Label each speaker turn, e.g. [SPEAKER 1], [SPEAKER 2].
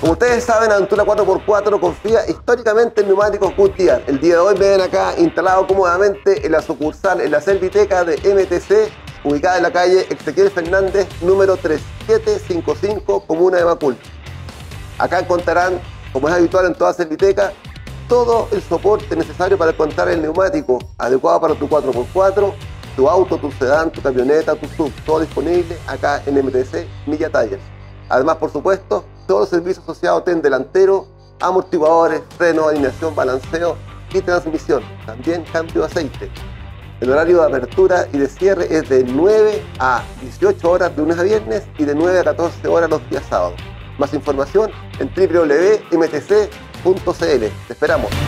[SPEAKER 1] Como ustedes saben, Aventura 4x4 confía históricamente en neumáticos Goodyear. El día de hoy me ven acá instalado cómodamente en la sucursal, en la Serviteca de MTC, ubicada en la calle Ezequiel Fernández, número 3755, comuna de Macul. Acá encontrarán, como es habitual en toda Serviteca, todo el soporte necesario para encontrar el neumático adecuado para tu 4x4, tu auto, tu sedán, tu camioneta, tu sub, todo disponible acá en MTC Milla Tires. Además, por supuesto, todos los servicios asociados TEN delantero, amortiguadores, freno, alineación, balanceo y transmisión. También cambio de aceite. El horario de apertura y de cierre es de 9 a 18 horas de lunes a viernes y de 9 a 14 horas los días sábados. Más información en www.mtc.cl. Te esperamos.